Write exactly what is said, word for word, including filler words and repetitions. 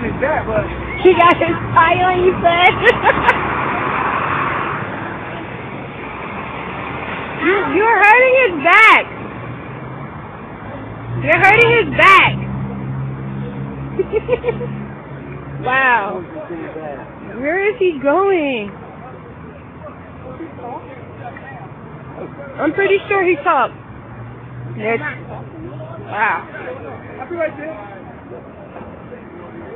on his back, but... He got his tie on, you said? you, you're hurting his back. You're hurting his back. Wow. Where is he going? I'm pretty sure he talked. Wow. I feel like this.